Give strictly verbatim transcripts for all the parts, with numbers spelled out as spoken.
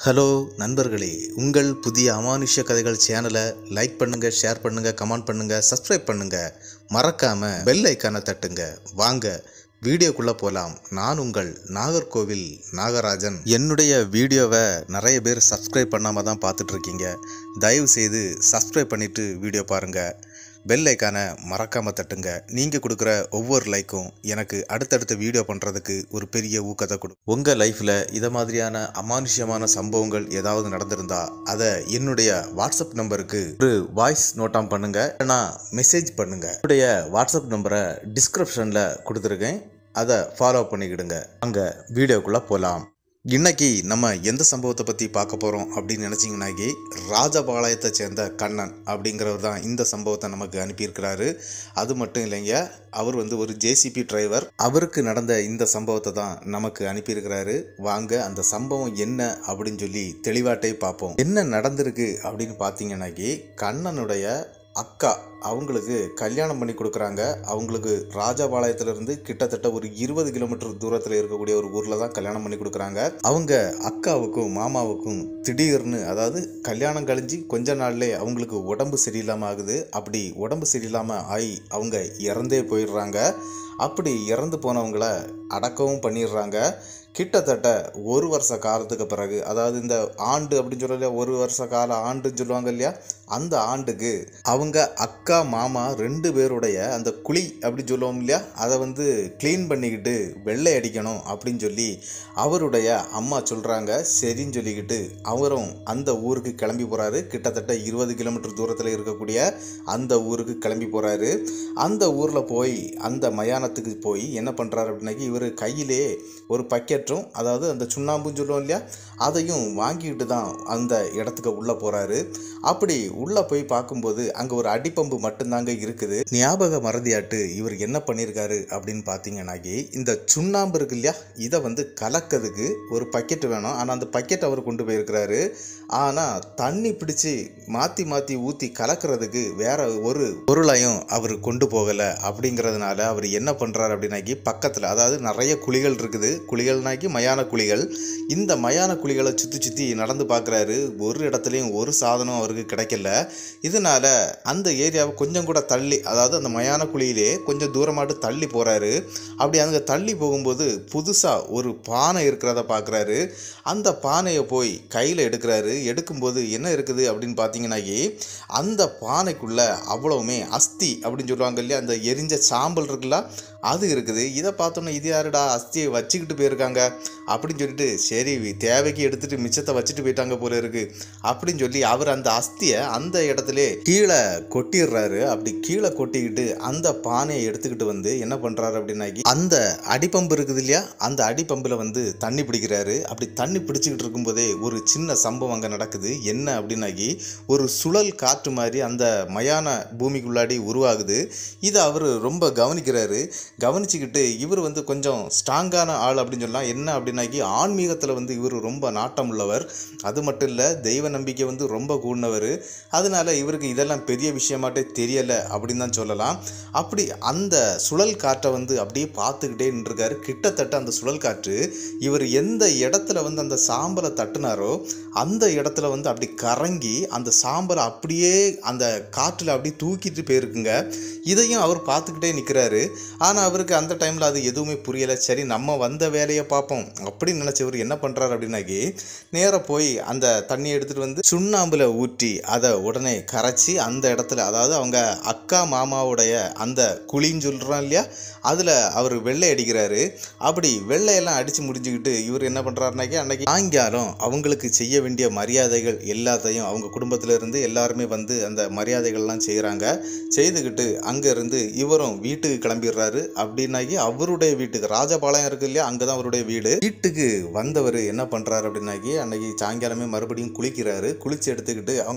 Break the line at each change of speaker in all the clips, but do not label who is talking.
Hello நண்பர்களே, உங்கள் புதிய அமானுஷ்ய கதைகள் சேனலை லைக் பண்ணுங்கள், ஷேர் பண்ணுங்கள், கமெண்ட் பண்ணுங்கள், சப்ஸ்கிரைப் பண்ணுங்கள். மறக்காமல் பெல் ஐக்கானை தட்டுங்க. வாங்க வீடியோக்குள்ளே போகலாம். நான் உங்கள் நாகர்கோவில் நாகராஜன். என்னுடைய வீடியோவை நிறைய பேர் சப்ஸ்கிரைப் பண்ணாமல் தான் பார்த்துட்ருக்கீங்க. தயவு செய்து சப்ஸ்கிரைப் பண்ணிவிட்டு வீடியோ பாருங்கள். பெல் ஐக்கானை மறக்காமல் தட்டுங்க. நீங்கள் கொடுக்குற ஒவ்வொரு லைக்கும் எனக்கு அடுத்தடுத்த வீடியோ பண்ணுறதுக்கு ஒரு பெரிய ஊக்கத்தை கொடுக்கும். உங்கள் லைஃப்பில் இதை மாதிரியான அமானுஷ்யமான சம்பவங்கள் ஏதாவது நடந்திருந்தா அதை என்னுடைய வாட்ஸ்அப் நம்பருக்கு ஒரு வாய்ஸ் நோட்டாம் பண்ணுங்கள், இல்லைனா மெசேஜ் பண்ணுங்கள். என்னுடைய வாட்ஸ்அப் நம்பரை டிஸ்கிரிப்ஷனில் கொடுத்துருக்கேன், அதை ஃபாலோ பண்ணிக்கிடுங்க. அங்கே வீடியோக்குள்ளே போகலாம். இன்னைக்கு நம்ம எந்த சம்பவத்தை பற்றி பார்க்க போகிறோம் அப்படின்னு நினச்சிங்கன்னாக்கி, ராஜபாளையத்தை சேர்ந்த கண்ணன் அப்படிங்கிறவர் தான் இந்த சம்பவத்தை நமக்கு அனுப்பியிருக்கிறாரு. அது மட்டும் இல்லைங்க, அவர் வந்து ஒரு ஜேசிபி டிரைவர். அவருக்கு நடந்த இந்த சம்பவத்தை தான் நமக்கு அனுப்பியிருக்கிறாரு. வாங்க அந்த சம்பவம் என்ன அப்படின்னு சொல்லி தெளிவாட்டே பார்ப்போம். என்ன நடந்திருக்கு அப்படின்னு பார்த்தீங்கன்னாக்கி, கண்ணனுடைய அக்கா அவங்களுக்கு கல்யாணம் பண்ணி கொடுக்குறாங்க. அவங்களுக்கு ராஜபாளையத்திலிருந்து கிட்டத்தட்ட ஒரு இருபது கிலோமீட்டர் தூரத்தில் இருக்கக்கூடிய ஒரு ஊரில் தான் கல்யாணம் பண்ணி கொடுக்குறாங்க. அவங்க அக்காவுக்கும் மாமாவுக்கும் திடீர்னு, அதாவது கல்யாணம் கழிஞ்சு கொஞ்ச நாள்லேயே அவங்களுக்கு உடம்பு சரியில்லாமல் ஆகுது. அப்படி உடம்பு சரியில்லாமல் ஆகி அவங்க இறந்தே போயிடுறாங்க. அப்படி இறந்து போனவங்கள அடக்கவும் பண்ணிடுறாங்க. கிட்டத்தட்ட ஒரு வருஷ காலத்துக்கு பிறகு, அதாவது இந்த ஆண்டு அப்படின்னு சொல்ல ஒரு வருஷ கால ஆண்டுன்னு சொல்லுவாங்க இல்லையா, அந்த ஆண்டுக்கு அவங்க அக்கா மாமா ரெண்டு பேருடைய அந்த குழி அப்படின்னு சொல்லுவோம் இல்லையா, அதை வந்து க்ளீன் பண்ணிக்கிட்டு வெள்ளை அடிக்கணும் அப்படின்னு சொல்லி அவருடைய அம்மா சொல்கிறாங்க. சரின்னு சொல்லிக்கிட்டு அவரும் அந்த ஊருக்கு கிளம்பி போகிறாரு. கிட்டத்தட்ட இருபது கிலோமீட்டர் தூரத்தில் இருக்கக்கூடிய அந்த ஊருக்கு கிளம்பி போகிறாரு. அந்த ஊரில் போய் அந்த மயானத்துக்கு போய் என்ன பண்ணுறாரு அப்படின்னாக்கி, இவர் கையிலே ஒரு பக்கெட்டும், அதாவது அந்த சுண்ணாம்புன்னு சொல்லுவோம் இல்லையா, அதையும் வாங்கிட்டு தான் அந்த இடத்துக்கு உள்ளே போகிறாரு. அப்படி உள்ளே போய் பார்க்கும்போது அங்கே ஒரு அடிப்பம்பு மட்டும்தாங்க இருக்குது. ஞாபக மறதியாட்டு இவர் என்ன பண்ணியிருக்காரு அப்படின்னு பார்த்தீங்கன்னாக்கி, இந்த சுண்ணாம்பு இருக்கு இல்லையா, இதை வந்து கலக்கிறதுக்கு ஒரு பக்கெட் வேணும். ஆனால் அந்த பக்கெட் அவர் கொண்டு போயிருக்கிறாரு. ஆனால் தண்ணி பிடிச்சி மாற்றி மாற்றி ஊற்றி கலக்கிறதுக்கு வேற ஒரு பொருளையும் அவர் கொண்டு போகலை. அப்படிங்கிறதுனால அவர் என்ன பண்ணுறாரு அப்படின்னாக்கி, பக்கத்தில், அதாவது நிறைய குழிகள் இருக்குது, குழிகள்னாக்கி மயான குழிகள். இந்த மயான குழிகளை சுற்றி சுற்றி நடந்து பார்க்குறாரு. ஒரு இடத்துலையும் ஒரு சாதனம் அவருக்கு கிடைக்கல. இதனால அந்த ஏரியாவை கொஞ்சம் கூட தள்ளி, அதாவது அந்த மயான குழியிலே கொஞ்சம் தூரமாட்டு தள்ளி போகிறாரு. அப்படி அங்கே தள்ளி போகும்போது புதுசாக ஒரு பானை இருக்கிறத பார்க்குறாரு. அந்த பானையை போய் கையில் எடுக்கிறாரு. எடுக்கும்போது என்ன இருக்குது அப்படின்னு பார்த்தீங்கன்னாக்கி, அந்த பானைக்குள்ளே அவ்வளவுமே அஸ்தி அப்படின்னு சொல்லுவாங்க இல்லையா, அந்த எரிஞ்ச சாம்பல் இருக்குல்ல, அது இருக்குது. இதை பார்த்தோன்னே இது யாருடா அஸ்தியை வச்சுக்கிட்டு போயிருக்காங்க அப்படின்னு சொல்லிட்டு, சரி தேவைக்கு எடுத்துகிட்டு மிச்சத்தை வச்சுட்டு போயிட்டாங்க போல இருக்குது அப்படின்னு சொல்லி அவர் அந்த அஸ்தியை அந்த இடத்துல கீழே கொட்டிடுறாரு. அப்படி கீழே கொட்டிக்கிட்டு அந்த பானையை எடுத்துக்கிட்டு வந்து என்ன பண்ணுறாரு அப்படின்னாக்கி, அந்த அடிப்பம்பு இருக்குது இல்லையா, அந்த அடிப்பம்பில் வந்து தண்ணி பிடிக்கிறாரு. அப்படி தண்ணி பிடிச்சிக்கிட்டு இருக்கும்போதே ஒரு சின்ன சம்பவம் அங்கே நடக்குது. என்ன அப்படின்னாக்கி, ஒரு சுழல் காற்று மாதிரி அந்த மயான பூமிக்குள்ளாடி உருவாகுது. இதை அவர் ரொம்ப கவனிக்கிறாரு. கவனிச்சுக்கிட்டு இவர் வந்து கொஞ்சம் ஸ்ட்ராங்கான ஆள் அப்படின்னு சொல்லலாம். என்ன அப்படின்னாக்கி, ஆன்மீகத்தில் வந்து இவர் ரொம்ப நாட்டம் உள்ளவர். அது மட்டும் இல்லை, தெய்வ நம்பிக்கை வந்து ரொம்ப கூடினவர். அதனால இவருக்கு இதெல்லாம் பெரிய விஷயமாட்டே தெரியலை அப்படின்னு தான் சொல்லலாம். அப்படி அந்த சுழல் காற்றை வந்து அப்படியே பார்த்துக்கிட்டே நின்றுருக்காரு. கிட்டத்தட்ட அந்த சுழல் காற்று இவர் எந்த இடத்துல வந்து அந்த சாம்பலை தட்டுனாரோ அந்த இடத்துல வந்து அப்படி கறங்கி அந்த சாம்பலை அப்படியே அந்த காற்றில் அப்படியே தூக்கிட்டு போயிருக்குங்க. இதையும் அவர் பார்த்துக்கிட்டே நிற்கிறாரு. ஆனால் அவருக்கு அந்த டைமில் அது எதுவுமே புரியலை. சரி நம்ம வந்த வேலையை பார்ப்போம் அப்படின்னு நினச்சவர் என்ன பண்ணுறாரு அப்படின்னாக்கி, நேராக போய் அந்த தண்ணியை எடுத்துகிட்டு வந்து சுண்ணாம்பில் ஊற்றி அதை உடனே கரைச்சி அந்த இடத்துல, அதாவது அவங்க அக்கா மாமாவுடைய அந்த குழின்னு சொல்கிறோம் இல்லையா, அதில் அவர் வெள்ளை அடிக்கிறாரு. அப்படி வெள்ளையெல்லாம் அடித்து முடிஞ்சுக்கிட்டு இவர் என்ன பண்ணுறாருனாக்கி, அன்றைக்கி சாயங்காலம் அவங்களுக்கு செய்ய வேண்டிய மரியாதைகள் எல்லாத்தையும் அவங்க குடும்பத்தில் இருந்து எல்லாருமே வந்து அந்த மரியாதைகள்லாம் செய்கிறாங்க. செய்துக்கிட்டு அங்கேருந்து இவரும் வீட்டுக்கு கிளம்பிடுறாரு. அப்படின்னாக்கி அவருடைய வீட்டுக்கு, ராஜபாளையம் இருக்கு இல்லையா, அங்கே தான் அவருடைய வீடு. வீட்டுக்கு வந்தவர் என்ன பண்ணுறாரு அப்படின்னாக்கி, அன்றைக்கி சாயங்காலமே மறுபடியும் குளிக்கிறாரு. குளித்து எடுத்துக்கிட்டு அவங்க அம்மா கூட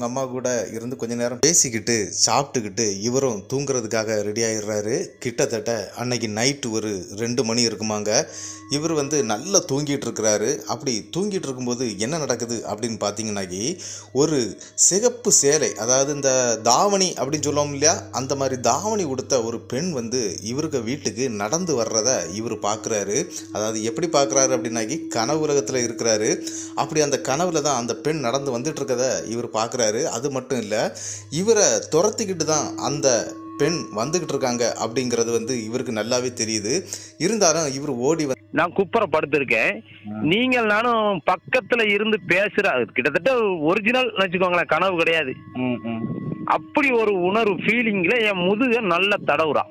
பொண்ணோட இருந்து கொஞ்ச நேரம் பேசிக்கிட்டு சாப்பிட்டுக்கிட்டு இவரும் தூங்குறதுக்காக ரெடி ஆயிடுறாரு. கிட்டத்தட்ட அன்னைக்கு நைட்டு ஒரு ரெண்டு மணி இருக்குமாங்க. இவர் வந்து நல்லா தூங்கிட்டு இருக்கிறாரு. அப்படி தூங்கிட்டு இருக்கும்போது என்ன நடக்குது அப்படின்னு பார்த்தீங்கன்னாக்கி, ஒரு சிகப்பு சேலை, அதாவது இந்த தாவணி அப்படின்னு சொல்லுவோம் இல்லையா, அந்த மாதிரி தாவணி உடுத்த ஒரு பெண் வந்து இவருக்கு வீட்டுக்கு நடந்து வர்றத இவர் பார்க்குறாரு. அதாவது எப்படி பார்க்குறாரு அப்படின்னாக்கி, கனவு உலகத்தில் இருக்கிறாரு. அப்படி அந்த கனவுல தான் அந்த பெண் நடந்து வந்துட்டு இருக்கதை இவர் பார்க்குறாரு. அது மட்டும் இல்லை, இவரை துரத்திக்கிட்டு தான் அந்த பெண் வந்துகிட்டு இருக்காங்க அப்படிங்கிறது வந்து இவருக்கு நல்லாவே தெரியுது. இருந்தாலும் இவர் ஓடி வந்து,
நான் குப்புற படுத்திருக்கேன், நீங்கள் நானும் பக்கத்துல இருந்து பேசுற, கிட்டத்தட்ட ஒரிஜினல் வச்சுக்கோங்களேன், கனவு கிடையாது. அப்படி ஒரு உணர்வு ஃபீலிங்ல என் முதுக நல்ல தடவுறான்.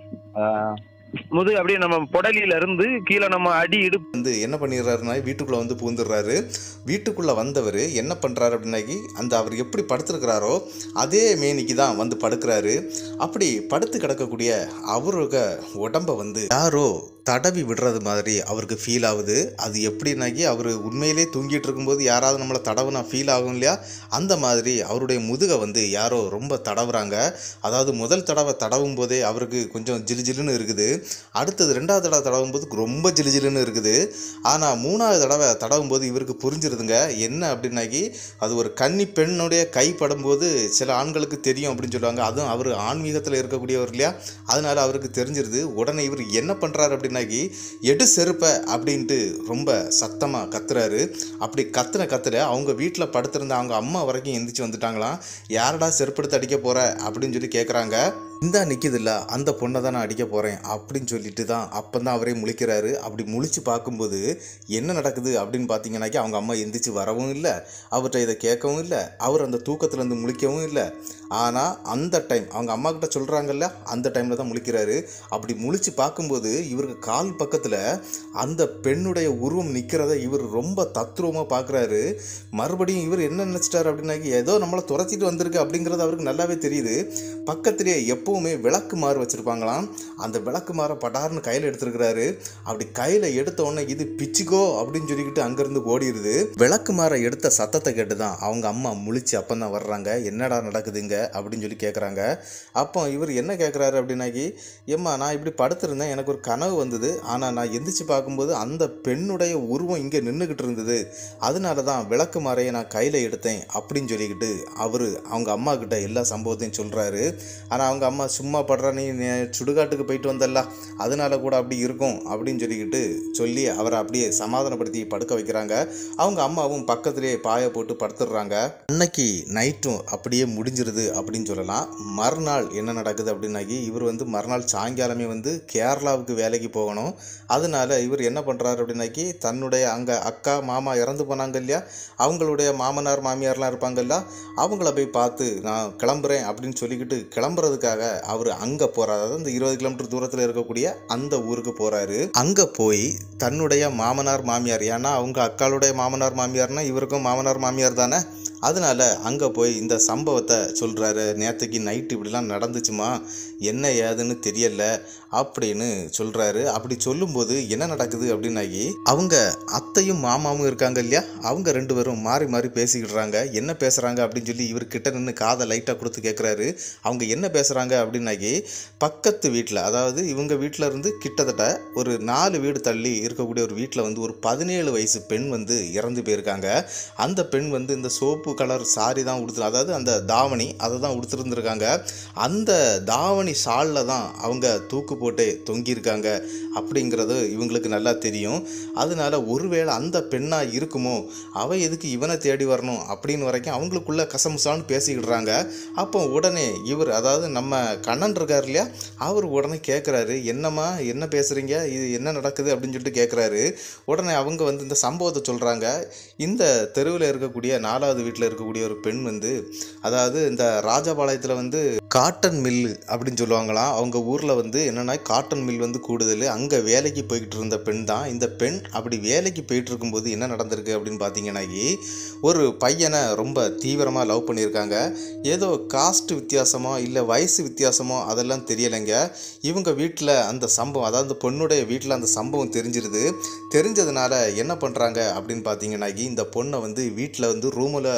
முதுகு அப்படியே நம்ம புடலியில இருந்து கீழே நம்ம அடி இடுப்பு
வந்து என்ன பண்ணிடுறாருன்னா வீட்டுக்குள்ளே வந்து பூந்துடுறாரு. வீட்டுக்குள்ளே வந்தவர் என்ன பண்ணுறாரு அப்படின்னாக்கி, அந்த அவர் எப்படி படுத்துருக்கிறாரோ அதே மேனிக்கு தான் வந்து படுக்கிறாரு. அப்படி படுத்து கிடக்கக்கூடிய அவருக்கு உடம்பை வந்து யாரோ தடவி விடுறது மாதிரி அவருக்கு ஃபீல் ஆகுது. அது எப்படின்னாக்கி, அவர் உண்மையிலே தூங்கிட்டு இருக்கும்போது யாராவது நம்மளை தடவுனா ஃபீல் ஆகும் இல்லையா, அந்த மாதிரி அவருடைய முதுகை வந்து யாரோ ரொம்ப தடவுறாங்க. அதாவது முதல் தடவை தடவும் போதே அவருக்கு கொஞ்சம் ஜிலு ஜிலுன்னு இருக்குது. அடுத்தது ரெண்டாவது தடவை தடவும் போது ரொம்ப ஜிலு ஜிலுன்னு இருக்குது. ஆனால் மூணாவது தடவை தடவும் போது இவருக்கு புரிஞ்சிருதுங்க என்ன அப்படின்னாக்கி, அது ஒரு கன்னி பெண்ணுடைய கை படும்போது சில ஆண்களுக்கு தெரியும் அப்படின்னு சொல்லுவாங்க. அதுவும் அவர் ஆன்மீகத்தில் இருக்கக்கூடியவர் இல்லையா, அதனால அவருக்கு தெரிஞ்சிருது. உடனே இவர் என்ன பண்ணுறாரு அப்படின்னு எடு செருப்ப அப்படின்ட்டு ரொம்ப சத்தமா கத்துறாரு. அப்படி கத்துன கத்துற அவங்க வீட்டில் படுத்திருந்த அவங்க அம்மா வரைக்கும் எந்திரிச்சு வந்துட்டாங்களாம். யாரடா செருப்படுத்து அடிக்க போற அப்படின்னு சொல்லி கேட்குறாங்க. இந்தா நிற்கிது இல்லை, அந்த பொண்ணை தான் நான் அடிக்க போகிறேன் அப்படின்னு சொல்லிட்டு தான் அப்போ தான் அவரே முழிக்கிறாரு. அப்படி முழிச்சு பார்க்கும்போது என்ன நடக்குது அப்படின்னு பார்த்தீங்கன்னாக்கி, அவங்க அம்மா எந்திரிச்சு வரவும் இல்லை, அவர்கிட்ட இதை கேட்கவும் இல்லை, அவர் அந்த தூக்கத்துலேருந்து முழிக்கவும் இல்லை. ஆனால் அந்த டைம் அவங்க அம்மா கிட்ட சொல்கிறாங்கல்ல, அந்த டைமில் தான் முழிக்கிறாரு. அப்படி முழிச்சு பார்க்கும்போது இவருக்கு கால் பக்கத்தில் அந்த பெண்ணுடைய உருவம் நிற்கிறத இவர் ரொம்ப தத்ரூபமாக பார்க்குறாரு. மறுபடியும் இவர் என்ன நினச்சிட்டாரு அப்படின்னாக்கி, ஏதோ நம்மளை துரத்திட்டு வந்திருக்கு அப்படிங்கிறது அவருக்கு நல்லாவே தெரியுது. பக்கத்திலே எப்போ எப்பவுமே விளக்கு மாறு வச்சிருப்பாங்களாம். அந்த விளக்கு மாற படார்னு கையில் எடுத்துருக்கிறாரு. அப்படி கையில் எடுத்த உடனே இது பிச்சுக்கோ அப்படின்னு சொல்லிக்கிட்டு அங்கேருந்து ஓடிடுது. விளக்கு மாற எடுத்த சத்தத்தை கேட்டு தான் அவங்க அம்மா முழிச்சு அப்போ தான் வர்றாங்க. என்னடா நடக்குதுங்க அப்படின்னு சொல்லி கேட்குறாங்க. அப்போ இவர் என்ன கேட்குறாரு அப்படின்னாக்கி, ஏம்மா நான் இப்படி படுத்திருந்தேன், எனக்கு ஒரு கனவு வந்தது, ஆனால் நான் எந்திரிச்சு பார்க்கும்போது அந்த பெண்ணுடைய உருவம் இங்கே நின்றுக்கிட்டு இருந்தது, அதனால தான் விளக்கு மாறையை நான் கையில் எடுத்தேன் அப்படின்னு சொல்லிக்கிட்டு அவர் அவங்க அம்மா கிட்ட எல்லா சம்பவத்தையும் சொல்கிறாரு. ஆனால் அவங்க அம்மா சும்மா படுற, நீ சுடுகாட்டுக்கு போயிட்டு வந்தல்ல அதனால கூட அப்படி இருக்கும் அப்படின்னு சொல்லிக்கிட்டு சொல்லி அவரை அப்படியே சமாதானப்படுத்தி படுக்க வைக்கிறாங்க. அவங்க அம்மாவும் பக்கத்திலே பாய போட்டு படுத்துடுறாங்க. அன்னைக்கு நைட்டும் அப்படியே முடிஞ்சிருது அப்படின்னு சொல்லலாம். மறுநாள் என்ன நடக்குது அப்படின்னாக்கி, இவர் வந்து மறுநாள் சாயங்காலமே வந்து கேரளாவுக்கு வேலைக்கு போகணும். அதனால இவர் என்ன பண்ணுறாரு அப்படின்னாக்கி, தன்னுடைய அங்கே அக்கா மாமா இறந்து போனாங்க இல்லையா, அவங்களுடைய மாமனார் மாமியார்லாம் இருப்பாங்கல்ல, அவங்கள போய் பார்த்து நான் கிளம்புறேன் அப்படின்னு சொல்லிக்கிட்டு கிளம்புறதுக்காக அவர் அங்கே போகிறார். அதாவது இந்த இருபது கிலோமீட்டர் தூரத்தில் இருக்கக்கூடிய அந்த ஊருக்கு போகிறாரு. அங்கே போய் தன்னுடைய மாமனார் மாமியார், ஏன்னா அவங்க அக்காளுடைய மாமனார் மாமியார்னா இவருக்கும் மாமனார் மாமியார் தானே, அதனால அங்கே போய் இந்த சம்பவத்தை சொல்கிறாரு. நேற்றுக்கு நைட்டு இப்படிலாம் நடந்துச்சுமா, என்ன ஏதுன்னு தெரியல அப்படின்னு சொல்கிறாரு. அப்படி சொல்லும்போது என்ன நடக்குது அப்படின்னாக்கி, அவங்க அத்தையும் மாமாவும் இருக்காங்க இல்லையா, அவங்க ரெண்டு பேரும் மாறி மாறி பேசிக்கிடுறாங்க. என்ன பேசுகிறாங்க அப்படின்னு சொல்லி இவர் கிட்ட நின்று காதை லைட்டாக கொடுத்து கேட்குறாரு. அவங்க என்ன பேசுகிறாங்க அப்படின்னாக்கி, பக்கத்து வீட்டில், அதாவது இவங்க வீட்டில் இருந்து கிட்டத்தட்ட ஒரு நாலு வீடு தள்ளி இருக்கக்கூடிய ஒரு வீட்டில் வந்து ஒரு பதினேழு வயசு பெண் வந்து இறந்து போயிருக்காங்க. அந்த பெண் வந்து இந்த சோப்பு கலர் சாரி தான் உடுத்து, அதாவது அந்த தாவணி அதை தான் உடுத்துருந்துருக்காங்க. அந்த தாவணி ஷாலில் தான் அவங்க தூக்கு போட்டே தொங்கியிருக்காங்க அப்படிங்கிறது இவங்களுக்கு நல்லா தெரியும். அதனால ஒருவேளை அந்த பெண்ணாக இருக்குமோ, அவ எதுக்கு இவனை தேடி வரணும் அப்படின்னு வரைக்கும் அவங்களுக்குள்ள கசமுசான்னு பேசிக்கிடுறாங்க. அப்போ உடனே இவர், அதாவது நம்ம கண்ணன் இருக்கார் இல்லையா, அவர் உடனே கேட்குறாரு, என்னம்மா என்ன பேசுகிறீங்க, இது என்ன நடக்குது அப்படின்னு சொல்லிட்டு கேட்குறாரு. உடனே அவங்க வந்து இந்த சம்பவத்தை சொல்கிறாங்க. இந்த தெருவில் இருக்கக்கூடிய நாலாவது வீட்டில் இருக்கக்கூடிய ஒரு பெண் வந்து, அதாவது இந்த ராஜபாளையத்தில் வந்து காட்டன் மில்லு அப்படின்னு சொல்லுவாங்களாம். அவங்க ஊரில் வந்து என்னென்னா காட்டன் மில் வந்து கூடுதல், அங்கே வேலைக்கு போய்கிட்டு இருந்த பெண் தான் இந்த பெண். அப்படி வேலைக்கு போயிட்டு இருக்கும்போது என்ன நடந்திருக்கு அப்படின்னு பார்த்தீங்கன்னாக்கி, ஒரு பையனை ரொம்ப தீவிரமாக லவ் பண்ணியிருக்காங்க. ஏதோ காஸ்ட் வித்தியாசமோ இல்லை வயசு வித்தியாசமோ அதெல்லாம் தெரியலைங்க. இவங்க வீட்டில் அந்த சம்பவம், அதாவது பொண்ணுடைய வீட்டில் அந்த சம்பவம் தெரிஞ்சிருது. தெரிஞ்சதுனால என்ன பண்ணுறாங்க அப்படின்னு பார்த்தீங்கன்னாக்கி, இந்த பொண்ணை வந்து வீட்டில் வந்து ரூமில்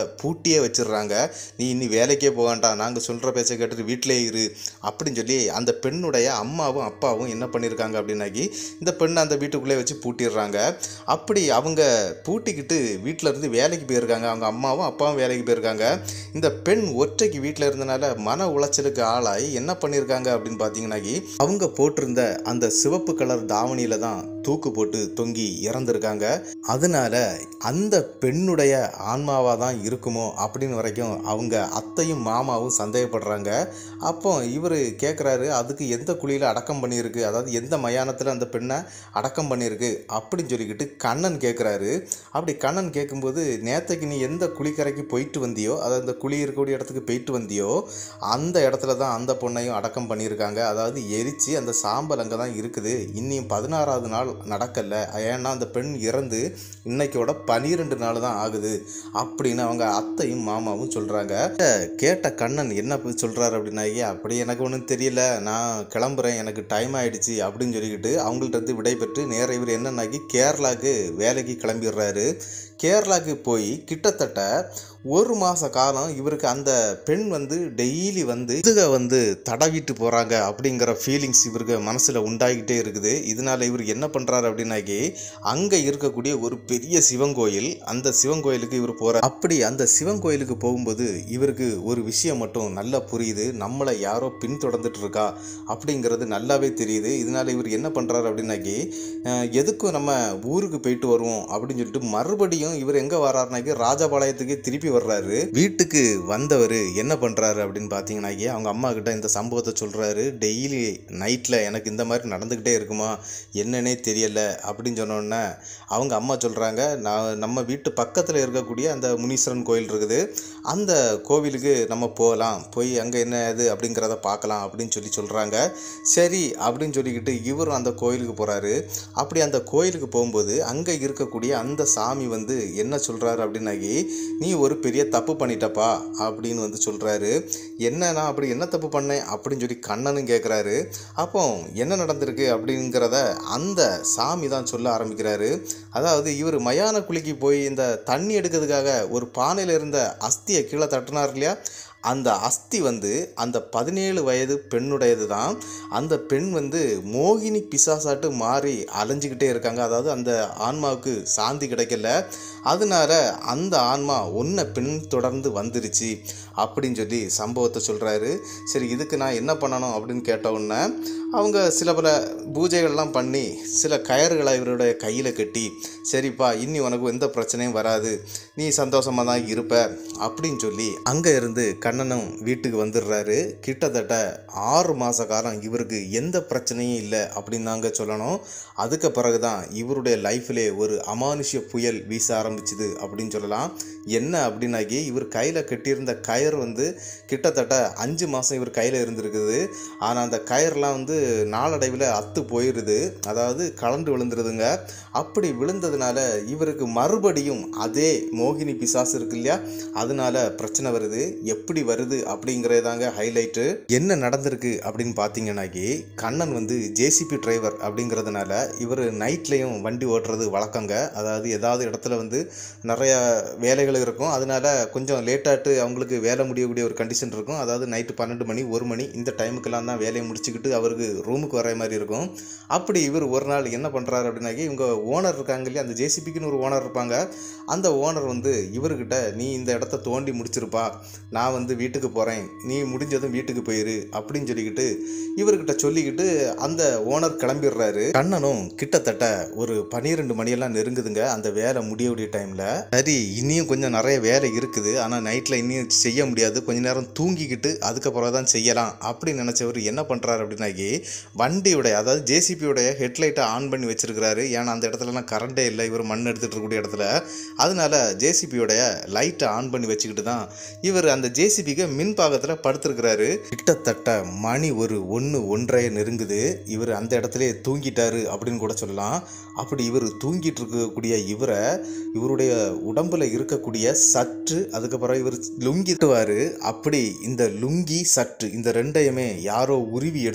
பூட்டியே வச்சிடுறாங்க. நீ இனி வேலைக்கே போக வேண்டாம், நாங்கள் சொல்கிற பேச்சை கேட்டுட்டு வீட்டிலே இரு அப்படின்னு சொல்லி அந்த பெண்ணுடைய அம்மாவும் அப்பாவும் என்ன பண்ணியிருக்காங்க அப்படின்னாக்கி இந்த பெண்ணை அந்த வீட்டுக்குள்ளே வச்சு பூட்டிடுறாங்க. அப்படி அவங்க பூட்டிக்கிட்டு வீட்டில் இருந்து வேலைக்கு போயிருக்காங்க. அவங்க அம்மாவும் அப்பாவும் வேலைக்கு போயிருக்காங்க. இந்த பெண் ஒற்றைக்கு வீட்டில் இருந்தனால மன உளைச்சலுக்கு ஆளாகி என்ன பண்ணியிருக்காங்க அப்படின்னு பார்த்தீங்கன்னாக்கி அவங்க போட்டிருந்த அந்த சிவப்பு கலர் தாவணியில தான் தூக்கு போட்டு தொங்கி இறந்துருக்காங்க. அதனால அந்த பெண்ணுடைய ஆன்மாவாக தான் இருக்குமோ அப்படின்னு வரைக்கும் அவங்க அத்தையும் மாமாவும் சந்தேகப்படுறாங்க. அப்போ இவர் கேட்குறாரு, அதுக்கு எந்த குழியில் அடக்கம் பண்ணியிருக்கு, அதாவது எந்த மயானத்தில் அந்த பெண்ணை அடக்கம் பண்ணியிருக்கு அப்படின்னு சொல்லிக்கிட்டு கண்ணன் கேட்குறாரு. அப்படி கண்ணன் கேட்கும்போது, நேற்றைக்கு நீ எந்த குழிக்கரைக்கு போயிட்டு வந்தியோ, அதாவது இந்த குழி இருக்கக்கூடிய இடத்துக்கு போயிட்டு வந்தியோ அந்த இடத்துல தான் அந்த பொண்ணையும் அடக்கம் பண்ணியிருக்காங்க. அதாவது எரிச்சு அந்த சாம்பல் அங்கே தான் இருக்குது. இன்னும் பதினாறாவது நாள் நடக்கலை, ஏன்னா அந்த பெண் இறந்து இன்னைக்கோட பனிரெண்டு நாள் தான் ஆகுது அப்படின்னு அவங்க அத்தையும் மாமாவும் சொல்கிறாங்க. கேட்ட கண்ணன் என்ன சொல்கிறாரு அப்படின்னா, அப்படி எனக்கு ஒன்றும் தெரியல, நான் கிளம்புறேன், எனக்கு டைம் ஆகிடுச்சு அப்படின்னு சொல்லிக்கிட்டு அவங்கள்ட்ட இருந்து விடைபெற்று நேர இவர் என்னன்னாக்கி கேரளாவுக்கு வேலைக்கு கிளம்பிடுறாரு. கேரளாவுக்கு போய் கிட்டத்தட்ட ஒரு மாத காலம் இவருக்கு அந்த பெண் வந்து டெய்லி வந்து இதுக வந்து தடவிட்டு போகிறாங்க அப்படிங்கிற ஃபீலிங்ஸ் இவருக்கு மனசில் உண்டாகிட்டே இருக்குது. இதனால் இவர் என்ன பண்ணுறாரு அப்படின்னாக்கி அங்கே இருக்கக்கூடிய ஒரு பெரிய சிவன் கோயில், அந்த சிவன் கோயிலுக்கு இவர் போகிறார். அப்படி அந்த சிவன் கோயிலுக்கு போகும்போது இவருக்கு ஒரு விஷயம் மட்டும் நல்லா புரியுது, நம்மளை யாரோ பின்தொடர்ந்துட்டு இருக்கா அப்படிங்கிறது நல்லாவே தெரியுது. இதனால் இவர் என்ன பண்ணுறாரு அப்படின்னாக்கி எதுக்கும் நம்ம ஊருக்கு போயிட்டு வருவோம் அப்படின்னு சொல்லிட்டு மறுபடியும் இவர் எங்கே வர்றாருனாக்கி ராஜபாளையத்துக்கு திருப்பி வர்றாரு. வீட்டுக்கு வந்தவர் என்ன பண்ணுறாரு அப்படின்னு பார்த்தீங்கன்னாக்கி அவங்க அம்மா கிட்ட இந்த சம்பவத்தை சொல்கிறாரு. டெய்லி நைட்டில் எனக்கு இந்த மாதிரி நடந்துக்கிட்டே இருக்குமா என்னன்னே தெரியல அப்படின்னு சொன்னோடனே அவங்க அம்மா சொல்கிறாங்க, நான் நம்ம வீட்டு பக்கத்தில் இருக்கக்கூடிய அந்த முனீஸ்வரன் கோயில் இருக்குது, அந்த கோவிலுக்கு நம்ம போகலாம், போய் அங்கே என்ன இது அப்படிங்கிறத பார்க்கலாம் அப்படின்னு சொல்லி சொல்கிறாங்க. சரி அப்படின்னு சொல்லிக்கிட்டு இவரும் அந்த கோயிலுக்கு போகிறாரு. அப்படி அந்த கோயிலுக்கு போகும்போது அங்கே இருக்கக்கூடிய அந்த சாமி வந்து என்ன சொல்கிறாரு அப்படின்னாக்கி, நீ ஒரு பெரிய தப்பு பண்ணிட்டப்பா அப்படின்னு வந்து சொல்கிறாரு. என்ன, நான் அப்படி என்ன தப்பு பண்ணேன் அப்படின்னு சொல்லி கண்ணனும் கேட்குறாரு. அப்போ என்ன நடந்திருக்கு அப்படிங்கிறத அந்த சாமி தான் சொல்ல ஆரம்பிக்கிறாரு. அதாவது இவர் மயான குழிக்கு போய் இந்த தண்ணி எடுக்கிறதுக்காக ஒரு பானையில் இருந்த அஸ்தியை கீழே தட்டினார் இல்லையா, அந்த அஸ்தி வந்து அந்த பதினேழு வயது பெண்ணுடையது தான். அந்த பெண் வந்து மோகினி பிசாசாட்டு மாறி அலைஞ்சிக்கிட்டே இருக்காங்க. அதாவது அந்த ஆன்மாவுக்கு சாந்தி கிடைக்கல, அதனால அந்த ஆன்மா ஒன்றை பின் தொடர்ந்து வந்துருச்சு அப்படின்னு சொல்லி சம்பவத்தை சொல்கிறாரு. சரி, இதுக்கு நான் என்ன பண்ணணும் அப்படின்னு கேட்ட உடனே அவங்க சில பல பூஜைகள்லாம் பண்ணி சில கயறுகளை இவருடைய கையில் கட்டி, சரிப்பா இனி உனக்கு எந்த பிரச்சனையும் வராது, நீ சந்தோஷமாக தான் இருப்ப அப்படின்னு சொல்லி அங்கே இருந்து கண்ணனும் வீட்டுக்கு வந்துடுறாரு. கிட்டத்தட்ட ஆறு மாத காலம் இவருக்கு எந்த பிரச்சனையும் இல்லை அப்படின்னு தாங்க சொல்லணும். அதுக்கு பிறகு தான் இவருடைய லைஃப்லே ஒரு அமானுஷ்ய புயல் வீச ஆரம்பிச்சுது அப்படின்னு சொல்லலாம். என்ன அப்படின்னாக்கி இவர் கையில் கட்டியிருந்த கயர் வந்து கிட்டத்தட்ட அஞ்சு மாதம் இவர் கையில் இருந்திருக்குது. ஆனால் அந்த கயர்லாம் வந்து நாளடைவில் அத்து போயிடுது, அதாவது கலண்டு விழுந்துருதுங்க. அப்படி விழுந்ததுனால இவருக்கு மறுபடியும் அதே மோகினி பிசாசு இருக்கு இல்லையா, அதனால பிரச்சனை வருது. எப்படி வருது அப்படிங்கிறதாங்க ஹைலைட்டு. என்ன நடந்திருக்கு அப்படின்னு பார்த்தீங்கன்னாக்கி, கண்ணன் வந்து ஜேசிபி டிரைவர் அப்படிங்கிறதுனால இவர் நைட்லேயும் வண்டி ஓட்டுறது வழக்கங்க. அதாவது ஏதாவது இடத்துல வந்து நிறைய வேலைகள் இருக்கும், அதனால கொஞ்சம் லேட்டாட்டு அவங்களுக்கு வேலை முடியக்கூடிய ஒரு கண்டிஷன் இருக்கும். அதாவது நைட்டு பன்னெண்டு மணி ஒரு மணி இந்த டைமுக்கெல்லாம் தான் வேலையை முடிச்சுக்கிட்டு அவருக்கு ரூமுக்கு வர மாதிரி இருக்கும். அப்படி இவர் ஒரு நாள் என்ன பண்ணுறாரு அப்படின்னாக்கி, இவங்க ஓனர் இருக்காங்க இல்லையா, அந்த ஜேசிபிக்குன்னு ஒரு ஓனர் இருப்பாங்க, அந்த ஓனர் வந்து இவர்கிட்ட நீ இந்த இடத்த தோண்டி முடிச்சிருப்பா, நான் வந்து வீட்டுக்கு போகிறேன், நீ முடிஞ்சதும் வீட்டுக்கு போயிரு அப்படின்னு சொல்லிக்கிட்டு இவர்கிட்ட சொல்லிக்கிட்டு அந்த ஓனர் கிளம்பிடுறாரு. கண்ணனும் கிட்டத்தட்ட ஒரு பன்னிரெண்டு மணியெல்லாம் நெருங்குதுங்க அந்த வேலை முடியக்கூடிய டைமில். சரி, இன்னும் கொஞ்சம் நிறைய வேலை இருக்குது, ஆனால் நைட்டில் இன்னும் செய்ய முடியாது, கொஞ்ச நேரம் தூங்கிக்கிட்டு அதுக்கப்புறம் தான் செய்யலாம் அப்படின்னு நினச்சவர் என்ன பண்ணுறாரு அப்படின்னாக்கி, வண்டியுடைய அதாவது ஜேசிபியோடைய ஹெட்லைட்டை ஆன் பண்ணி வச்சிருக்கிறாரு. ஏன்னா அந்த இடத்துலலாம் கரண்டே இல்லை, இவர் மண் எடுத்துகிட்டு இருக்கக்கூடிய இடத்துல, அதனால ஜேசிபியோடைய லைட்டை ஆன் பண்ணி வச்சுக்கிட்டு தான் இவர் அந்த ஜேசிபிக்கு மின் பாகத்தில் படுத்திருக்கிறாரு. கிட்டத்தட்ட மணி ஒரு ஒன்று ஒன்றரை நெருங்குது. இவர் அந்த இடத்துல தூங்கிட்டாரு அப்படின்னு கூட சொல்லலாம். அப்படி இவர் தூங்கிட்டு இருக்கக்கூடிய இவரை இவருடைய உடம்புல இருக்கக்கூடிய சற்று, அதுக்கப்புறம் இவர் லுங்கிட்டுவார். அப்படி இந்த லுங்கி சற்று இந்த ரெண்டையுமே யாரோ உருவி எடுத்துடுறாங்க.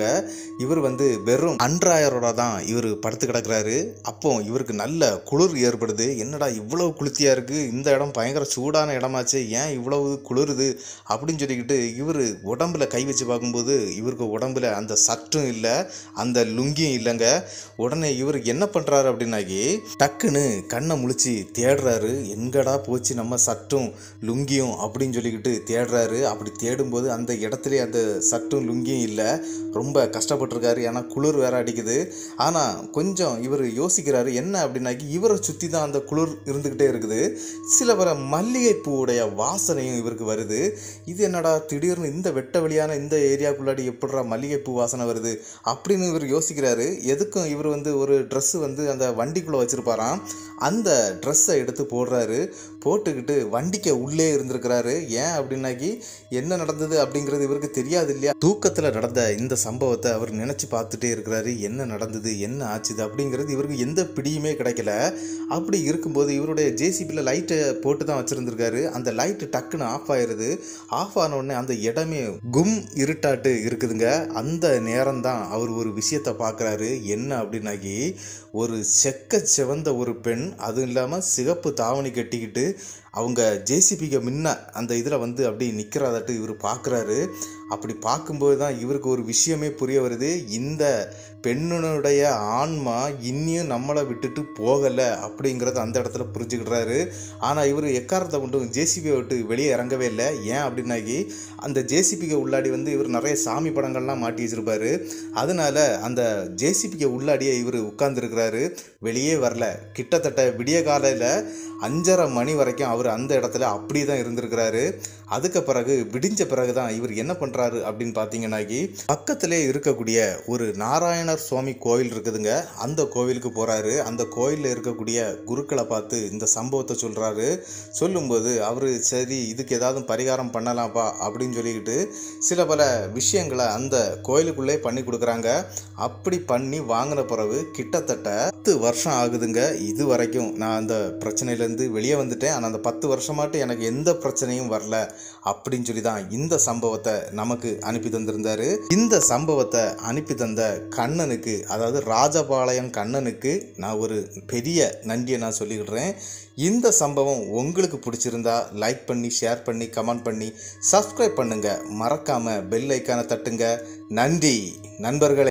இவர் வந்து வெறும் அன்றாயரோட தான் இவர் படுத்து கிடக்குறாரு. அப்போ இவருக்கு நல்ல குளிர் ஏற்படுது. என்னடா இவ்வளவு குளிர்ச்சியா இருக்கு, இந்த இடம் பயங்கர சூடான இடமாச்சு, ஏன் இவ்வளவு குளிருது அப்படின்னு சொல்லிக்கிட்டு இவர் உடம்புல கை வச்சு பார்க்கும்போது இவருக்கு உடம்புல அந்த சற்றும் இல்லை, அந்த லுங்கியும் இல்லைங்க. உடனே இவர் என்ன பண்றாரு அப்படின்னாக்கி டக்குன்னு கண்ணை முழிச்சு தேடுறாரு. எங்கடா போச்சு நம்ம சட்டும் லுங்கியும் அப்படின்னு சொல்லிக்கிட்டு தேடுறாரு. அப்படி தேடும்போது அந்த இடத்துல அந்த சட்டும் லுங்கியும் இல்லை. ரொம்ப கஷ்டப்பட்டிருக்காரு, ஏன்னா குளிர் வேற அடிக்குது. ஆனால் கொஞ்சம் இவர் யோசிக்கிறாரு, என்ன அப்படின்னாக்கி இவரை சுற்றி தான் அந்த குளிர் இருந்துக்கிட்டே இருக்குது. சில பல மல்லிகைப்பூவுடைய வாசனையும் இவருக்கு வருது. இது என்னடா திடீர்னு இந்த வெட்ட வெளியான இந்த ஏரியாக்குள்ளாடி எப்படிடா மல்லிகைப்பூ வாசனை வருது அப்படின்னு இவர் யோசிக்கிறாரு. எதுக்கும் இவர் வந்து ஒரு ட்ரெஸ்ஸு வந்து அந்த வண்டிக்குள்ளே வச்சுருப்பாராம். அந்த ட்ரெஸ்ஸை எடுத்து போடுறாரு. போட்டுக்கிட்டு வண்டிக்கு உள்ளே இருந்திருக்கிறாரு. ஏன் அப்படின்னாக்கி என்ன நடந்தது அப்படிங்கிறது இவருக்கு தெரியாது இல்லையா. தூக்கத்தில் நடந்த இந்த சம்பவத்தை அவர் நினச்சி பார்த்துட்டே இருக்கிறாரு. என்ன நடந்தது, என்ன ஆச்சுது அப்படிங்கிறது இவருக்கு எந்த பிடியுமே கிடைக்கல. அப்படி இருக்கும்போது இவருடைய ஜேசிபியில் லைட்டை போட்டு தான் வச்சுருந்துருக்காரு. அந்த லைட்டு டக்குன்னு ஆஃப் ஆயிடுது. ஆஃப் ஆன உடனே அந்த இடமே கும் இருட்டாட்டு இருக்குதுங்க. அந்த நேரம் தான் அவர் ஒரு விஷயத்தை பார்க்குறாரு. என்ன அப்படின்னாக்கி ஒரு செக்க செவந்த ஒரு பெண், அதுவும் இல்லாமல் சிகப்பு தாவணி கட்டிக்கிட்டு அவங்க ஜேசிபிக்கு முன்ன அந்த இதில் வந்து அப்படி நிற்கிறதாட்டு இவர் பார்க்குறாரு. அப்படி பார்க்கும்போது தான் இவருக்கு ஒரு விஷயமே புரிய வருது. இந்த பெண்ணுடைய ஆன்மா இன்னியும் நம்மளை விட்டுட்டு போகலை அப்படிங்கிறத அந்த இடத்துல புரிஞ்சுக்கிடுறாரு. ஆனால் இவர் எக்காரத்தை கொண்டு ஜேசிபியை விட்டு வெளியே இறங்கவே இல்லை. ஏன் அப்படின்னாக்கி அந்த ஜேசிபிக்கு உள்ளாடி வந்து இவர் நிறைய சாமி படங்கள்லாம் மாட்டி வச்சுருப்பார். அதனால அந்த ஜேசிபிக்கு உள்ளாடியே இவர் உட்கார்ந்துருக்கிறாரு, வெளியே வரல. கிட்டத்தட்ட விடிய காலையில் அஞ்சரை மணி வரைக்கும் அவர் அந்த இடத்துல அப்படி தான் இருந்திருக்கிறாரு. அதுக்கு பிறகு விடிஞ்ச பிறகு தான் இவர் என்ன பண்ணுறாரு அப்படின்னு பார்த்தீங்கன்னாக்கி பக்கத்திலே இருக்கக்கூடிய ஒரு நாராயணர் சுவாமி கோவில் இருக்குதுங்க. அந்த கோவிலுக்கு போகிறாரு. அந்த கோயிலில் இருக்கக்கூடிய குருக்களை பார்த்து இந்த சம்பவத்தை சொல்கிறாரு. சொல்லும்போது அவர் சரி இதுக்கு ஏதாவது பரிகாரம் பண்ணலாம்ப்பா அப்படின்னு சொல்லிக்கிட்டு சில பல விஷயங்களை அந்த கோயிலுக்குள்ளே பண்ணி கொடுக்குறாங்க. அப்படி பண்ணி வாங்கின பிறகு கிட்டத்தட்ட பத்து வருஷம் ஆகுதுங்க. இது வரைக்கும் நான் அந்த பிரச்சனையிலேருந்து வெளியே வந்துட்டேன். ஆனால் அந்த பத்து வருஷமாட்டு எனக்கு எந்த பிரச்சனையும் வரல அப்படின்னு சொல்லி தான் இந்த சம்பவத்தை நமக்கு அனுப்பி தந்திருந்தாரு. இந்த சம்பவத்தை அனுப்பி தந்த கண்ணனுக்கு, அதாவது ராஜபாளையம் கண்ணனுக்கு நான் ஒரு பெரிய நன்றியை நான் சொல்லிக்கிடுறேன். இந்த சம்பவம் உங்களுக்கு பிடிச்சிருந்தா லைக் பண்ணி, ஷேர் பண்ணி, கமெண்ட் பண்ணி, சப்ஸ்கிரைப் பண்ணுங்க. மறக்காம பெல் ஐக்கானை தட்டுங்க. நன்றி நண்பர்களே.